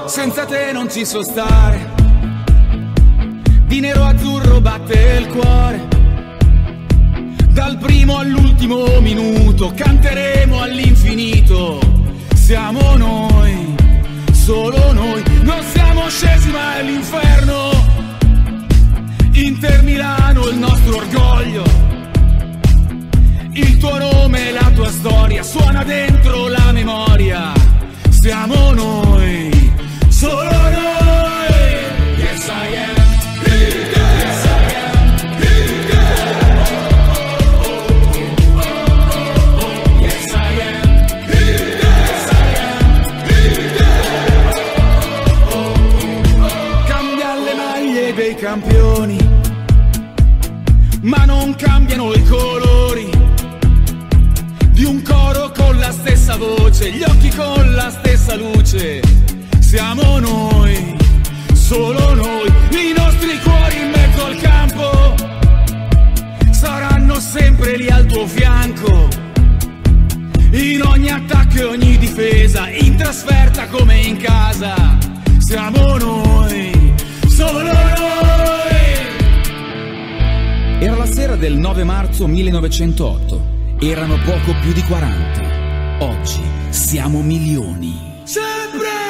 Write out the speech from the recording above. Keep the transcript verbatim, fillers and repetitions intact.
senza te non ci so stare. Di nero azzurro batte il cuore, dal primo all'ultimo minuto canteremo all'infinito. Siamo noi, solo noi, non siamo scesi ma è l'inferno. Inter Milano il nostro orgoglio, il tuo nome e la tua storia suona dentro la memoria. Siamo noi, solo noi. Yes I am. Campioni, ma non cambiano i colori di un coro con la stessa voce, gli occhi con la stessa luce. Siamo noi, solo noi, i nostri cuori in mezzo al campo saranno sempre lì al tuo fianco, in ogni attacco e ogni difesa, in trasferta come in casa. Siamo noi, solo noi. Era la sera del nove marzo millenovecentotto, erano poco più di quaranta. Oggi siamo milioni. Sempre!